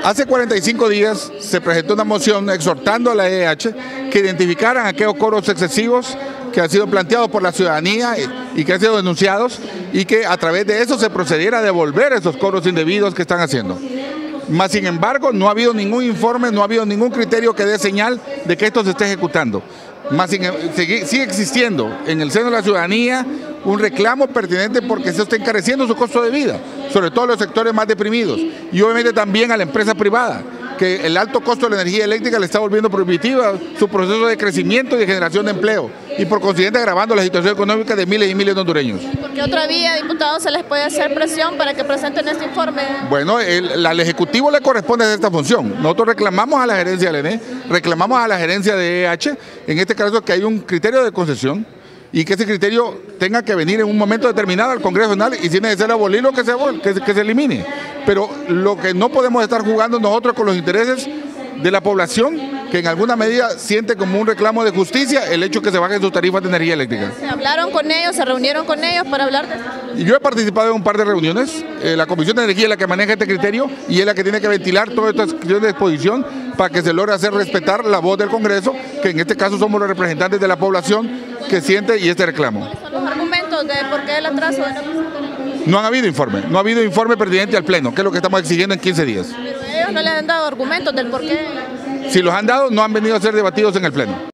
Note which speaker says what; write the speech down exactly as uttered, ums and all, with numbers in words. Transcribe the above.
Speaker 1: Hace cuarenta y cinco días se presentó una moción exhortando a la E H que identificaran aquellos cobros excesivos que han sido planteados por la ciudadanía y que han sido denunciados, y que a través de eso se procediera a devolver esos cobros indebidos que están haciendo. Más sin embargo, no ha habido ningún informe, no ha habido ningún criterio que dé señal de que esto se esté ejecutando. Más sin, sigue, sigue existiendo en el seno de la ciudadanía un reclamo pertinente porque se está encareciendo su costo de vida, sobre todo en los sectores más deprimidos, y obviamente también a la empresa privada, que el alto costo de la energía eléctrica le está volviendo prohibitiva su proceso de crecimiento y de generación de empleo, y por consiguiente agravando la situación económica de miles y miles de hondureños.
Speaker 2: ¿Por qué otra vía, diputados, se les puede hacer presión para que presenten este informe?
Speaker 1: Bueno, el, al Ejecutivo le corresponde hacer esta función. Nosotros reclamamos a la gerencia del E N E, reclamamos a la gerencia de E H, en este caso que hay un criterio de concesión, y que ese criterio tenga que venir en un momento determinado al Congreso Nacional, y si es necesario abolirlo, que se, que, que se elimine. Pero lo que no podemos estar jugando nosotros con los intereses de la población, que en alguna medida siente como un reclamo de justicia el hecho que se bajen sus tarifas de energía eléctrica.
Speaker 2: ¿Se hablaron con ellos, se reunieron con ellos para hablar de esto?
Speaker 1: Y yo he participado en un par de reuniones. Eh, la Comisión de Energía es la que maneja este criterio y es la que tiene que ventilar todas estas cuestiones de exposición para que se logre hacer respetar la voz del Congreso, que en este caso somos los representantes de la población que siente y este reclamo.
Speaker 2: ¿Cuáles son los argumentos de por qué el atraso de la presentación?
Speaker 1: No han habido informe, no ha habido informe pertinente al Pleno, que es lo que estamos exigiendo en quince días.
Speaker 2: Pero ellos no le han dado argumentos del por qué.
Speaker 1: Si los han dado, no han venido a ser debatidos en el Pleno.